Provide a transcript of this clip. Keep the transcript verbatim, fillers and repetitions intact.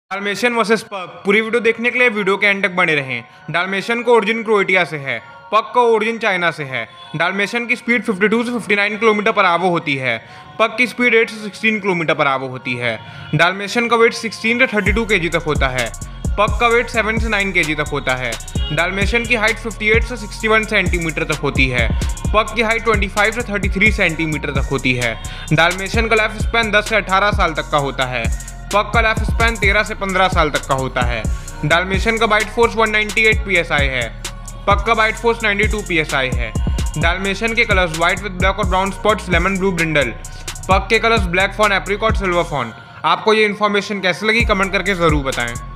Dalmatian versus पग। पूरी video देखने के लिए वीडियो के एंड तक बने रहें। डाल्मेशियन का ओरिजिन क्रोएटिया से है, पग का ओरिजिन चाइना से है। डाल्मेशियन की स्पीड बावन से उनसठ किलोमीटर पर आवर होती है। पग की स्पीड आठ से सोलह किलोमीटर पर आवर होती है। डाल्मेशियन का वेट सोलह से बत्तीस केजी तक होता है। पग का वेट सात से नौ केजी तक होता है। डाल्मेशियन की हाइट अट्ठावन से इकसठ सेंटीमीटर तक होती है। पग की हाइट पच्चीस से तैंतीस सेंटीमीटर तक होती है। डाल्मेशियन का लाइफ स्पैन दस से अठारह साल तक का होता है। पग का लाइफ स्पैन तेरह से पंद्रह साल तक का होता है। डाल्मेशियन का बाइट फोर्स एक सौ अट्ठानवे पी एस आई है। पग का बाइट फोर्स बानवे पी एस आई है। डाल्मेशियन के कलर्स व्हाइट विद ब्लैक और brown spots, lemon blue brindle. Pug के colours black fawn, apricot, silver fawn. आपको ये इन्फॉर्मेशन कैसी लगी कमेंट करके ज़रूर बताएं।